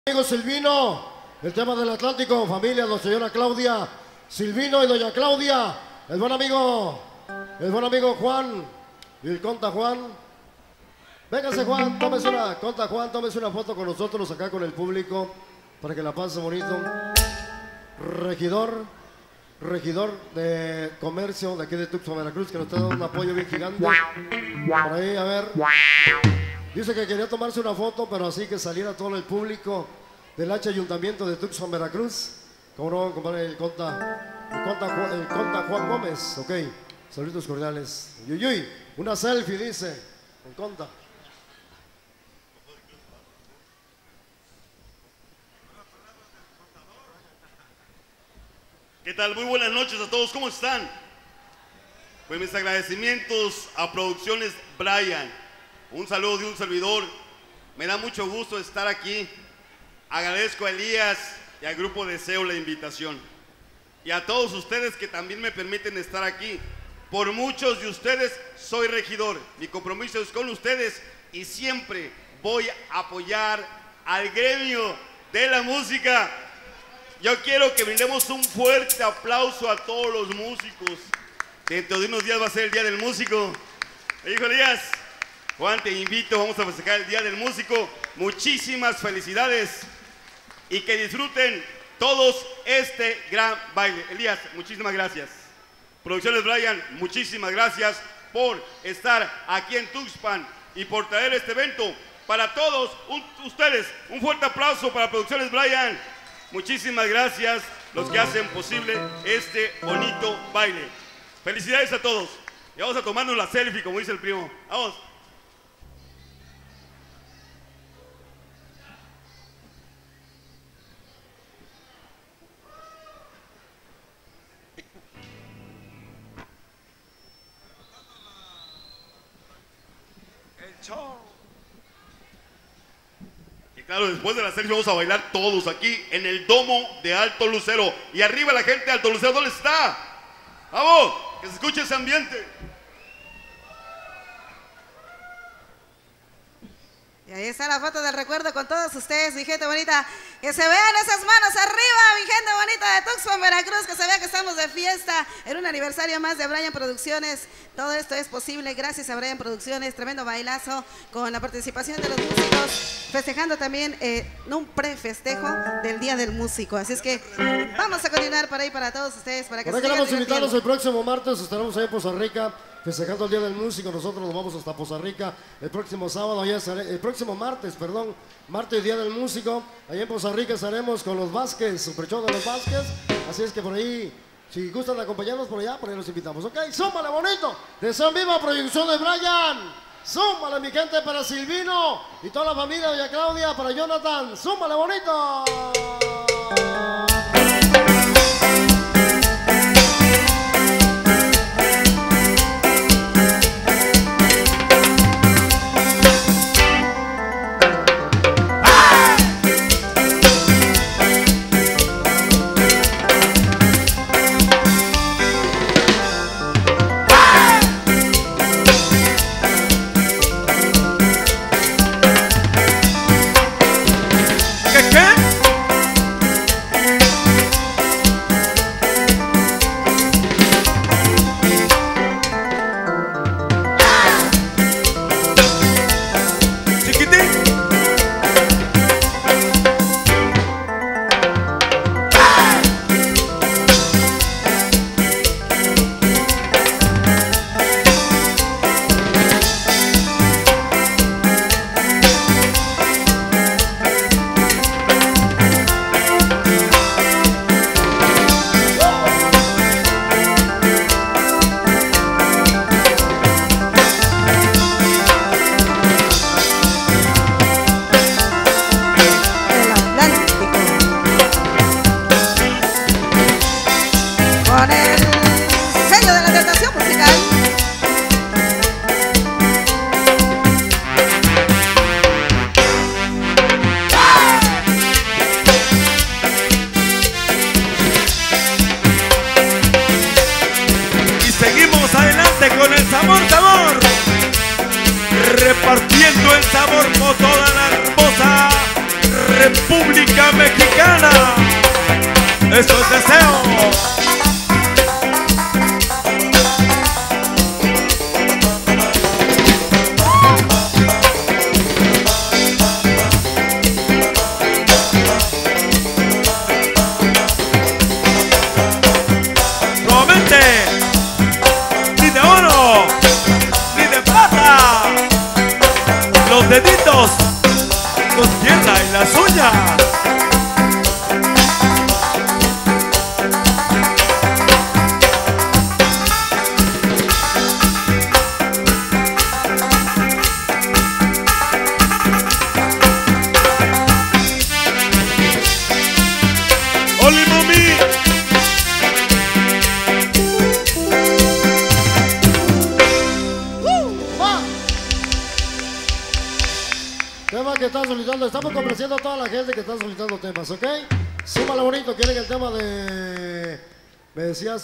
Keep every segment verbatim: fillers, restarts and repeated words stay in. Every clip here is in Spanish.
Amigo Silvino, el tema del Atlántico, familia, la señora Claudia, Silvino y doña Claudia, el buen amigo, el buen amigo Juan y el conta Juan. Véngase Juan, tómese una, conta Juan, tómese una foto con nosotros acá con el público para que la pase bonito. Regidor, regidor de comercio de aquí de Tuxpan, Veracruz, que nos está dando un apoyo bien gigante. Por ahí, a ver. Dice que quería tomarse una foto, pero así que saliera todo el público del H Ayuntamiento de Tuxpan, Veracruz. Como no, compadre, el conta, el conta, el conta Juan Gómez. Ok, saludos cordiales. Yuyuy, una selfie, dice el conta. ¿Qué tal? Muy buenas noches a todos, ¿cómo están? Pues mis agradecimientos a Producciones Brian. Un saludo de un servidor. Me da mucho gusto estar aquí. Agradezco a Elías y al Grupo Deseo la invitación. Y a todos ustedes que también me permiten estar aquí. Por muchos de ustedes soy regidor. Mi compromiso es con ustedes y siempre voy a apoyar al gremio de la música. Yo quiero que brindemos un fuerte aplauso a todos los músicos. Dentro de unos días va a ser el Día del Músico. Me dijo Elías, Juan, te invito, vamos a festejar el Día del Músico. Muchísimas felicidades y que disfruten todos este gran baile. Elías, muchísimas gracias. Producciones Brian, muchísimas gracias por estar aquí en Tuxpan y por traer este evento para todos un, ustedes. Un fuerte aplauso para Producciones Brian. Muchísimas gracias los que hacen posible este bonito baile. Felicidades a todos. Y vamos a tomarnos la selfie, como dice el primo. Vamos. El show. Y claro, después de la selfie vamos a bailar todos aquí en el domo de Alto Lucero. Y arriba la gente de Alto Lucero, ¿dónde está? ¡Vamos! Que se escuche ese ambiente. Y ahí está la foto del recuerdo con todos ustedes, mi gente bonita. Que se vean esas manos arriba, mi gente bonita de Tuxpan, Veracruz. Que se vea que estamos de fiesta en un aniversario más de Brian Producciones. Todo esto es posible gracias a Brian Producciones. Tremendo bailazo con la participación de los músicos. Festejando también eh, un pre-festejo del Día del Músico. Así es que vamos a continuar por ahí para todos ustedes. Para que Por ahí queremos invitarlos el próximo martes. Estaremos ahí en Poza Rica festejando el Día del Músico. Nosotros nos vamos hasta Poza Rica el próximo sábado, allá estaré, el próximo martes, perdón, martes Día del Músico, allá en Poza Rica estaremos con los Vázquez, super show de los Vázquez, así es que por ahí, si gustan acompañarnos por allá, por ahí los invitamos, ok, súmale bonito, Deseo Viva, Producción de Brian, súmale mi gente para Silvino y toda la familia de doña Claudia, para Jonathan, súmale bonito. Con el sabor, sabor, repartiendo el sabor por toda la hermosa República música mexicana. Eso es deseo. Los deditos, con tierra en las uñas. ¡Oli, mami! Tema que están solicitando, estamos complaciendo a toda la gente que está solicitando temas, ¿ok? Súmalo bonito, quieren el tema de... Me decías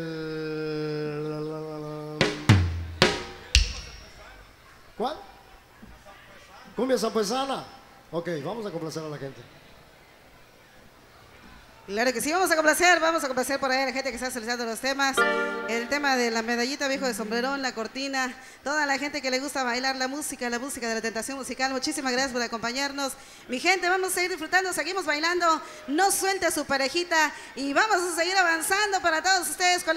el... ¿Cuál? Cumbia zampuesana. Ok, vamos a complacer a la gente. Claro que sí, vamos a complacer, vamos a complacer por ahí a la gente que está solicitando los temas. El tema de la medallita, viejo de sombrerón, la cortina, toda la gente que le gusta bailar la música, la música de la tentación musical. Muchísimas gracias por acompañarnos. Mi gente, vamos a seguir disfrutando, seguimos bailando. No suelte a su parejita y vamos a seguir avanzando para todos ustedes. Con